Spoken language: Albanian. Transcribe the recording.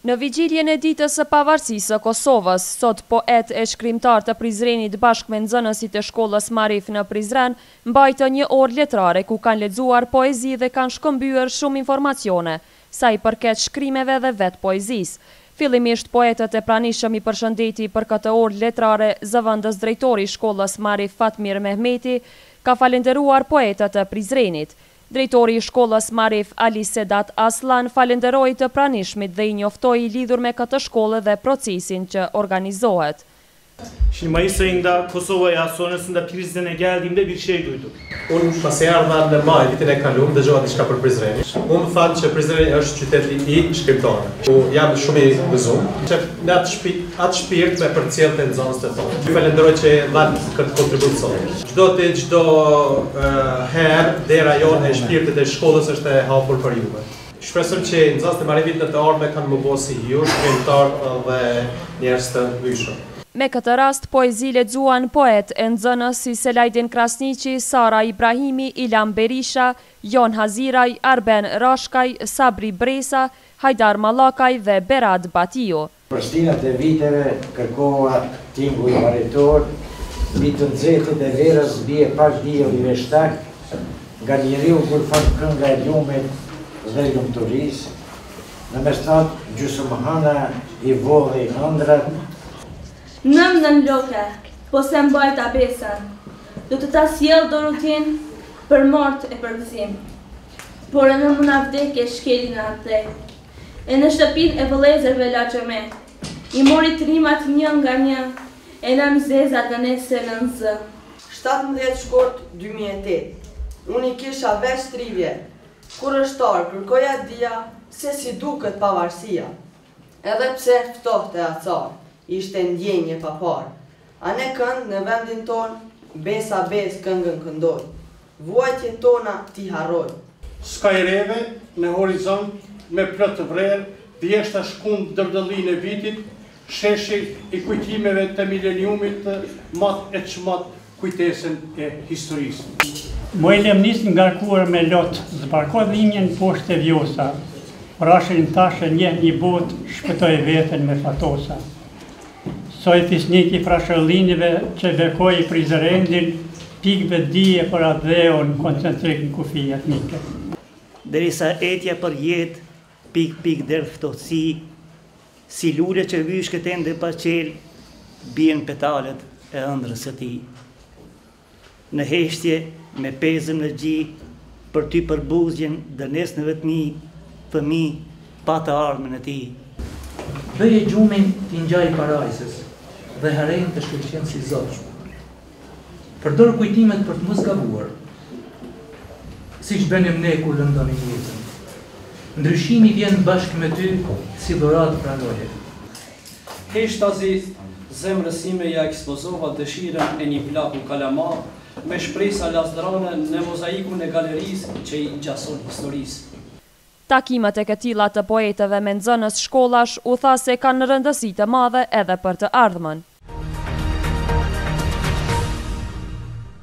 Në vigjiljen e ditës së pavarësisë së Kosovës, sot poet e shkrimtar të Prizrenit bashkë me nxënësit e shkollës Marif në Prizren mbajtë një orë letrare ku kanë lexuar poezi dhe kanë shkëmbyer shumë informacione sa i përket shkrimeve dhe vetë poezisë. Fillimisht poetët e pranishëm i përshëndeti për këtë orë letrare zëvendës drejtori i shkollës Marif Fatmir Mehmeti ka falenderuar poetët e Prizrenit. Drejtori i shkollës Marif Ali Sedat Aslan falenderoi të pranishmit dhe i njoftoi lidhur me këtë shkollë dhe procesin që organizohet. Şimdi Mayıs ayında Kosova'ya sonrasında Prizren'e geldiğimde bir şey duydum. Unë pas e ardha në maj vitin e kaluar dëgjova diçka për Prizrenin. Unë më thanë që Prizreni është qyteti i shkrimtarëve. Jam shumë i gëzuar që në atë shpirt me përcjell të nxënës të tonë. Ju falenderoj që dhanë këtë kontribut sot. Çdo herë dera jonë e shpirtit e shkollës është e hapur për juve. Shpresoj që nxënësit e Marivit në të ardhmen kanë më bërë si ju, shkrimtar dhe njerëz të hyjshëm. Me këtë rast, poezi lexuan poet e nxënës si Selajdin Krasniqi, Sara Ibrahimi, Ilam Berisha, Jon Haziraj, Arben Rashkaj, Sabri Bresa, Hajdar Mallakaj dhe Berad Batio. Për shtinat e viteve kërkoha tingu i maritor, mbi të nxehtit e verës bie pak diell i veshtak, nga njeriu kur fat kënga e lumit dhe lumturisë, në mesnat gjysmëhëna i vodhi ëndrat. Nën loke, po se mbajt abesën, do të ta sjell Dorotin për mort e për gëzim. Por e në mëna vdekje shkelin në atë, e në shtëpin e vëllezërve lagjëme, i mori trimat një nga një, e në mzeza dënese në nëzë. 17 shkurt 2008, unë i kisha veç 3 vjet, kur ështar kërkoja dia se si duket pavarësia, edhe pse ftohte acar. Ishte ndjenje pa parë. A ne kënd në vendin ton, besa bes këngën këndoj. Vuajtje tona ti harroj. Ska i reve në horizont me plot vrerë, vjeshta shkund dërdëllin e vitit, sheshi i kujtimeve të mileniumit, mat e çmat kujtesen e historisë. Mojlem nis ngarkuar me lot, zbarkoj dhimjen poshtë e vjosa, rashin thashë njeh një botë, shpëtoj veten me fatosa. Soj fisniki frashëllinive që bekoj i Prizrendin, pikve dije për adheon koncentrik në kufi etnike. Derisa etja për jetë, pik derdh ftohtësi, si lule që vyshket ende pa qel, bien petalet e ëndrës së tij. Në heshtje me pezën në gji, për ty përbuzjen dënes në vetmi, fëmi pa të ardhmen e tij. Bëje gjumin t'i ngjaj parajsës dhe herejnë të shkëlqen si Zot. Përdor kujtimet për të mos gabuar, siç bënim ne kur lëndonim jetën. Ndryshimi vjen bashkë me ty si dhuratë pranoje. Heshtazi, zemrës ime ja ekspozova dëshirën e një plaku kalamar me shpresa lasdrane në mozaikun e galerisë që i gjason historisë. Takimet e këtilla të poetëve me nxënës shkollash u tha se kanë rëndësi të madhe edhe për të ardhmen.